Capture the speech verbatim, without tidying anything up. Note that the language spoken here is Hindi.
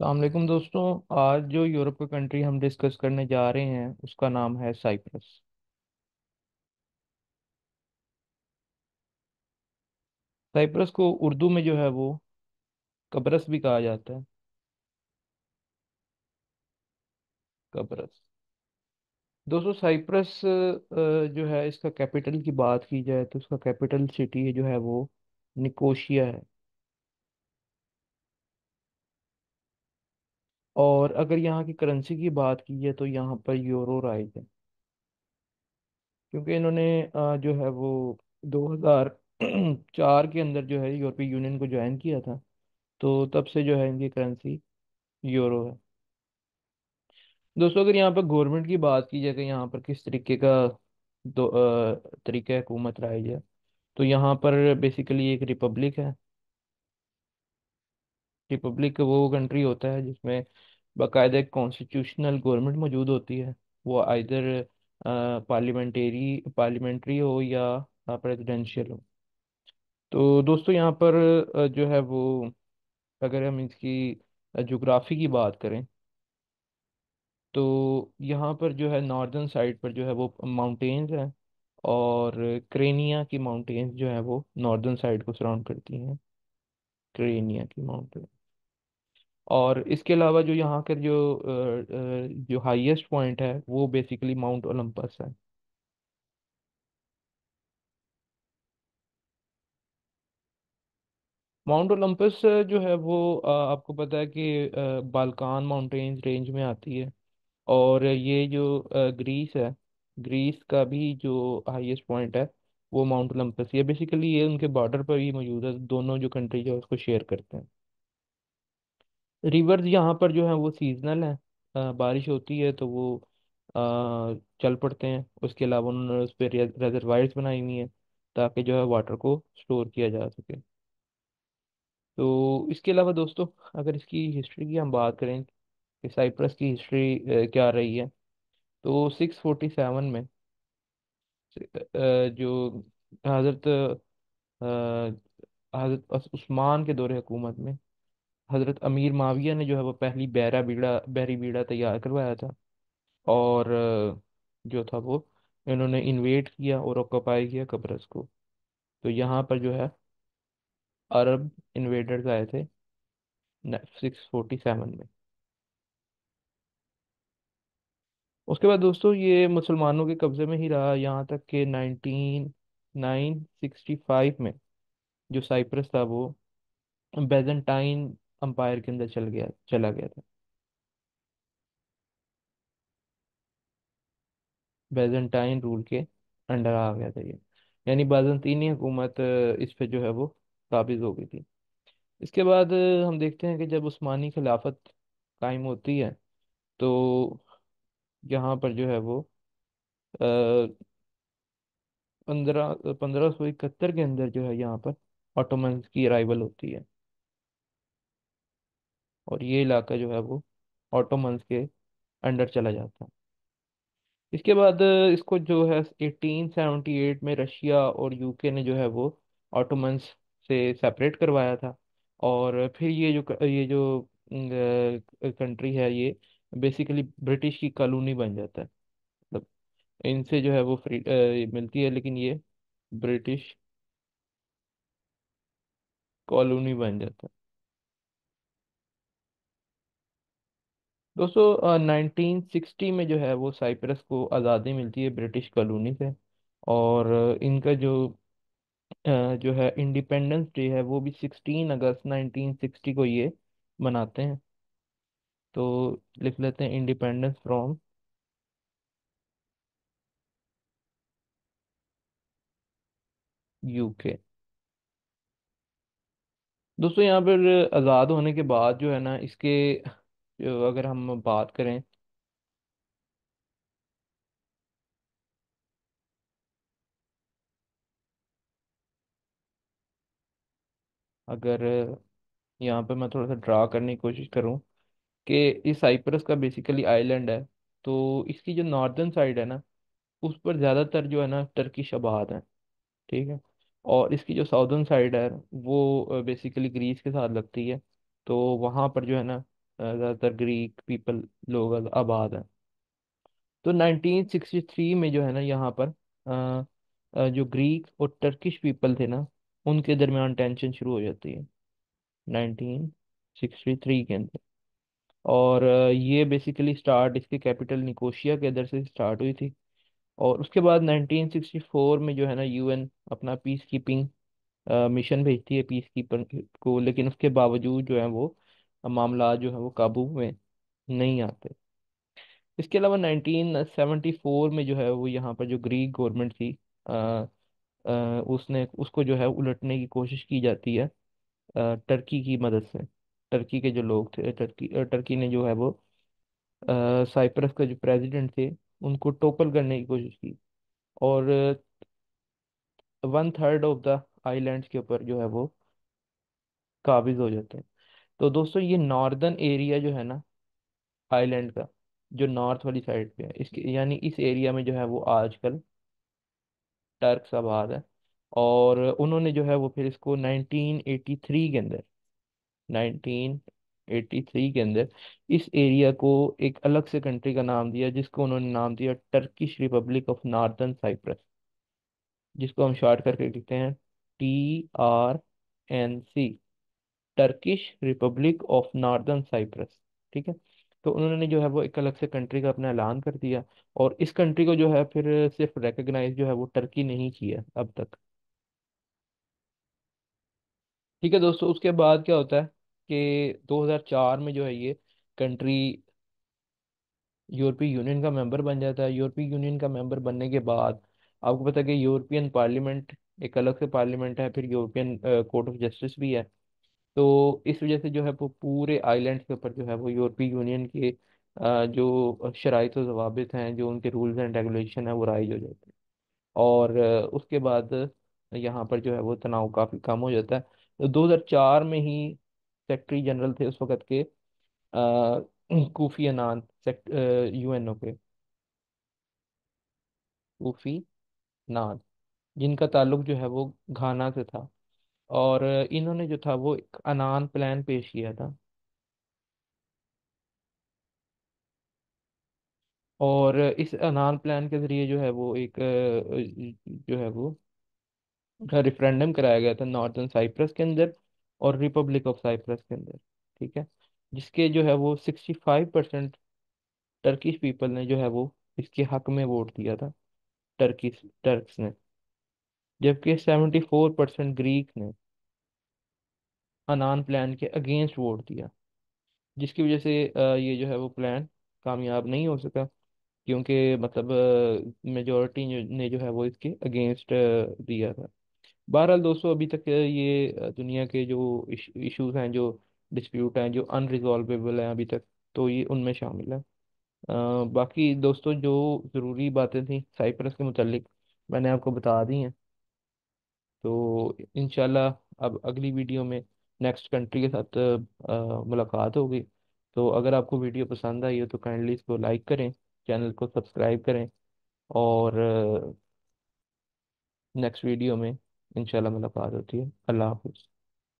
अलैक्म दोस्तों। आज जो यूरोप का कंट्री हम डिस्कस करने जा रहे हैं उसका नाम है साइप्रस। साइप्रस को उर्दू में जो है वो कब्रस भी कहा जाता है। कब्रस। दोस्तों साइप्रस अ, जो है इसका कैपिटल की बात की जाए तो उसका कैपिटल सिटी जो है वो निकोशिया है। और अगर यहाँ की करेंसी की बात की जाए तो यहाँ पर यूरो राइज है, क्योंकि इन्होंने अ, जो है वो दो हज़ार चार के अंदर जो है यूरोपीय यूनियन को ज्वाइन किया था। तो तब से जो है इनकी करेंसी यूरो है। दोस्तों अगर यहाँ पर गवर्नमेंट की बात की जाए कि यहाँ पर किस तरीके का दो अ, तरीका हुकूमत राइज है, तो यहाँ पर बेसिकली एक रिपब्लिक है। रिपब्लिक वो कंट्री होता है जिसमें बाकायदा एक कॉन्स्टिट्यूशनल गवर्नमेंट मौजूद होती है। वो आइदर पार्लियामेंटेरी पार्लियामेंट्री हो या प्रेसिडेंशियल हो। तो दोस्तों यहाँ पर अ, जो है वो अगर हम इसकी जोग्राफी की बात करें तो यहाँ पर जो है नॉर्दर्न साइड पर जो है वो माउंटेन्स हैं। और क्रेनिया की माउंटेन्स जो है वो नॉर्दर्न साइड को सराउंड करती हैं। क्रेनिया की माउंटेन। और इसके अलावा जो यहाँ के जो अ, अ, जो हाईएस्ट पॉइंट है वो बेसिकली माउंट ओलंपस है। माउंट ओलंपस जो है वो अ, आपको पता है कि अ, बाल्कान माउंटेन्स रेंज में आती है। और ये जो अ, ग्रीस है, ग्रीस का भी जो हाईएस्ट पॉइंट है वो माउंट ओलंपस ही है। बेसिकली ये उनके बॉर्डर पर ही मौजूद है, दोनों जो कंट्री जो है उसको शेयर करते हैं। रिवर्स यहाँ पर जो है वो सीजनल है। अ, बारिश होती है तो वो अ, चल पड़ते हैं। उसके अलावा उन्होंने उस पर रेजर्वायर्स बनाई हुई हैं ताकि जो है वाटर को स्टोर किया जा सके। तो इसके अलावा दोस्तों अगर इसकी हिस्ट्री की हम बात करें कि साइप्रस की हिस्ट्री क्या रही है, तो सिक्स फोर्टी सेवन में अ, जो हजरत हजरत उस- उस्मान के दौरे हुकूमत में हजरत अमीर माविया ने जो है वो पहली बहरा बीड़ा बहरी बीड़ा तैयार करवाया था। और अ, जो था वो इन्होंने इन्वेट किया और ऑक्युपाई किया कब्रस को। तो यहाँ पर जो है अरब इन्वेडर्स आए थे सिक्स फोर्टी सेवन में। उसके बाद दोस्तों ये मुसलमानों के कब्जे में ही रहा यहाँ तक कि नाइनटीन नाइन सिक्सटी फाइव में जो साइप्रस था वो बेजेंटाइन अंपायर के अंदर चल गया चला गया था। बेजेंटाइन रूल के अंडर आ गया था ये। यानी बाज़ंतीनी हुकूमत अ, इस पे जो है वो काबिज हो गई थी। इसके बाद अ, हम देखते हैं कि जब उस्मानी खिलाफत कायम होती है तो यहाँ पर जो है वो पंद्रह पंद्रह सौ इकहत्तर के अंदर जो है यहाँ पर ऑटोमन्स की अराइवल होती है। और ये इलाका जो है वो ऑटोमन्स के अंडर चला जाता है। इसके बाद अ, इसको जो है एटीन सेवेंटी एट में रशिया और यूके ने जो है वो ऑटोमन्स से सेपरेट करवाया था। और फिर ये जो ये जो कंट्री है ये बेसिकली ब्रिटिश की कॉलोनी बन जाता है। मतलब इनसे जो है वो फ्री मिलती है, लेकिन ये ब्रिटिश कॉलोनी बन जाता है। दोस्तों नाइनटीन सिक्सटी में जो है वो साइप्रस को आज़ादी मिलती है ब्रिटिश कॉलोनी से। और अ, इनका जो अ, जो है इंडिपेंडेंस डे है वो भी सिक्सटीन अगस्त नाइनटीन सिक्सटी को ये मनाते हैं। तो लिख लेते हैं इंडिपेंडेंस फ्रॉम यूके। दोस्तों यहाँ पर आज़ाद होने के बाद जो है ना इसके जो अगर हम बात करें, अगर यहाँ पे मैं थोड़ा सा ड्रा करने की कोशिश करूँ कि इस साइप्रस का बेसिकली आइलैंड है। तो इसकी जो नॉर्दर्न साइड है ना उस पर ज़्यादातर जो है ना टर्किश आबाद हैं। ठीक है। और इसकी जो साउदर्न साइड है वो बेसिकली ग्रीस के साथ लगती है। तो वहाँ पर जो है ना ज़्यादातर ग्रीक पीपल लोग आबाद हैं। तो नाइनटीन सिक्सटी थ्री में जो है ना यहाँ पर अ, अ, जो ग्रीक और टर्किश पीपल थे ना, उनके दरमियान टेंशन शुरू हो जाती है नाइनटीन सिक्सटी थ्री के अंदर। और अ, ये बेसिकली स्टार्ट इसके कैपिटल निकोशिया के अंदर से स्टार्ट हुई थी। और उसके बाद नाइनटीन सिक्सटी फोर में जो है ना यूएन अपना पीस कीपिंग मिशन भेजती है पीस कीपर को, लेकिन उसके बावजूद जो है वो मामला जो है वो काबू में नहीं आते। इसके अलावा नाइनटीन सेवेंटी फोर में जो है वो यहाँ पर जो ग्रीक गवर्नमेंट थी, अ, अ, उसने उसको जो है उलटने की कोशिश की जाती है अ, टर्की की मदद से। टर्की के जो लोग थे, टर्की अ, टर्की ने जो है वो अ, साइप्रस का जो प्रेसिडेंट थे उनको टोपल करने की कोशिश की। और one third of the islands के ऊपर जो है वो काबिज हो जाते हैं। तो दोस्तों ये नॉर्दर्न एरिया जो है ना आइलैंड का, जो नॉर्थ वाली साइड पे है, इसके यानी इस एरिया में जो है वो आजकल टर्क्स आबाद है। और उन्होंने जो है वो फिर इसको नाइनटीन एटी थ्री के अंदर नाइनटीन एटी थ्री के अंदर इस एरिया को एक अलग से कंट्री का नाम दिया, जिसको उन्होंने नाम दिया Turkish Republic of Northern Cyprus, जिसको हम शॉर्ट करके लिखते हैं T R N C, Turkish Republic of Northern Cyprus. ठीक है। तो उन्होंने जो है वो एक अलग से कंट्री का अपना ऐलान कर दिया। और इस कंट्री को जो है फिर सिर्फ रिकग्नाइज जो है वो टर्की ने ही किया अब तक। ठीक है दोस्तों, उसके बाद क्या होता है कि दो हज़ार चार में जो है ये कंट्री यूरोपीय यूनियन का मेंबर बन जाता है। यूरोपीय यूनियन का मेंबर बनने के बाद आपको पता है कि यूरोपियन पार्लियामेंट एक अलग से पार्लियामेंट है, फिर यूरोपियन कोर्ट ऑफ जस्टिस भी है। तो इस वजह से जो है वो पूरे आइलैंड के ऊपर जो है वो यूरोपीय यूनियन के अ, जो शराइत और जवाबित हैं, जो उनके रूल्स एंड रेगुलेशन है, वो राइज हो जाते हैं। और अ, उसके बाद यहाँ पर जो है वो तनाव काफ़ी कम हो जाता है। तो दो हज़ार चार में ही सेक्रेटरी जनरल थे उस वक्त के अ, कोफी अनान, यूएनओ के कोफी अनान, जिनका ताल्लुक जो है वो घाना से था। और अ, इन्होंने जो था वो एक अनान प्लान पेश किया था। और इस अनान प्लान के जरिए जो है वो एक अ, जो है वो रेफरेंडम कराया गया था नॉर्दर्न साइप्रस के अंदर और रिपब्लिक ऑफ साइप्रस के अंदर। ठीक है। जिसके जो है वो sixty five percent Turkish people ने जो है वो इसके हक में वोट दिया था, टर्किश टर्क्स ने। जबकि सेवेंटी फोर परसेंट ग्रीक ने अनान प्लान के अगेंस्ट वोट दिया, जिसकी वजह से अ, ये जो है वो प्लान कामयाब नहीं हो सका, क्योंकि मतलब मेजोरिटी ने जो है वो इसके अगेंस्ट दिया था। बहरहाल दोस्तों, अभी तक ये अ, दुनिया के जो इश्यूज हैं, जो डिस्प्यूट हैं, जो अनरिजॉल्वेबल हैं अभी तक, तो ये उनमें शामिल है। अ, बाकी दोस्तों जो ज़रूरी बातें थी साइप्रस के मुतालिक मैंने आपको बता दी हैं। तो इंशाल्लाह अब अगली वीडियो में नेक्स्ट कंट्री के साथ अ, मुलाकात होगी। तो अगर आपको वीडियो पसंद आई हो तो काइंडली इसको लाइक करें, चैनल को सब्सक्राइब करें। और नेक्स्ट वीडियो में इंशाल्लाह मुलाकात होती है। अल्लाह हाफिज़।